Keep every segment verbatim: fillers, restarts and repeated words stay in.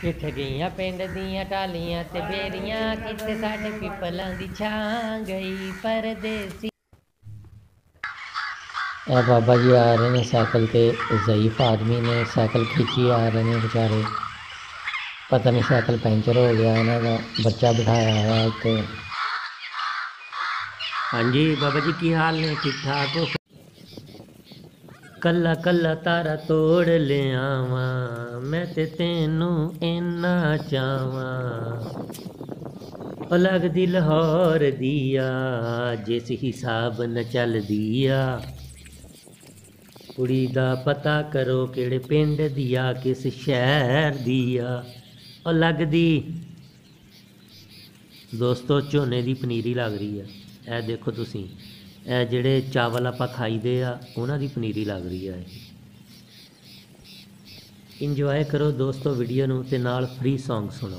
किथे गईयां पिंड दियां टालियां ते बेरियां, किथे साडे पिपलां दी छां गई परदेसी। ए बाबा जी आ रहे हैं साइकिल ते, ज़ईफ आदमी ने साइकिल खींची आ रहे हैं बेचारे। पता नहीं साइकिल पंचर हो गया, इन्हों का बच्चा बिठाया हुआ है तो। हाँ जी बाबा जी की हाल ने, ठीक ठाक हो? कला कला तारा तोड़ ले आवा, मैं ते तेनू इन्ना चावा। ओ लगदी लाहौर दिया, जिस हिसाब न चल दिया। कुड़ी दा पता करो किहड़े पिंड दिया, किस शहर दिया। ओ लगदी दोस्तों झोने दी पनीरी लग रही है। ए देखो तुसी, ए जिहड़े चावल आपां खाईदे आ उन्हां दी पनीरी लग रही है। इंजॉय करो दोस्तों वीडियो नूं ते नाल फ्री सॉन्ग सुनो।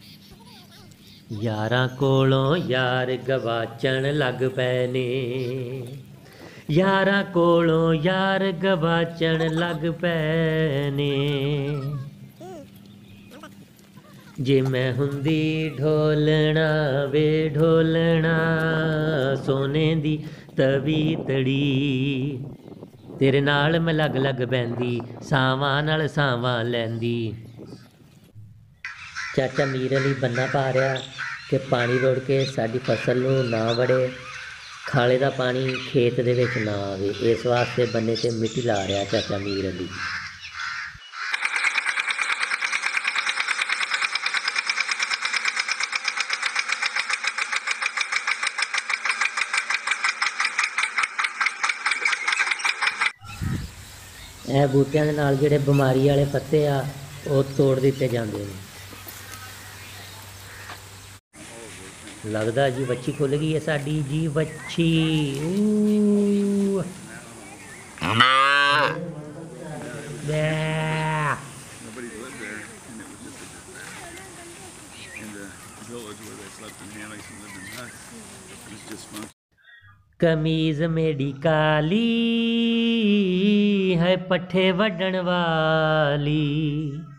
यारां कोलों यार गवाचण लग पै ने, यारां कोलों यार गवाचण लग पै ने। जे मैं हुंदी ढोलना वे ढोलना, सोने दी तवी तड़ी। तेरे नाल मैं लग लग बहंदी, सावां नाल सावां लैंदी। चाचा मीर अली बन्ना पा रहा कि पानी रुड़ के साडी फसल नूं ना वड़े, खाले दा पानी खेत दे विच ना आवे, इस वास्ते बन्ने ते मिट्टी ला रहा चाचा मीर अली। ਇਹ ਬੂਟਿਆਂ ਦੇ ਨਾਲ ਜਿਹੜੇ ਬਿਮਾਰੀ ਵਾਲੇ ਪੱਤੇ ਆ ਉਹ ਤੋੜ ਦਿੱਤੇ ਜਾਂਦੇ ਨੇ। ਲੱਗਦਾ ਜੀ ਵੱਛੀ ਖੁੱਲ ਗਈ ਹੈ ਸਾਡੀ ਜੀ ਵੱਛੀ। कमीज मेरी काली है पट्ठे वड्डण वाली,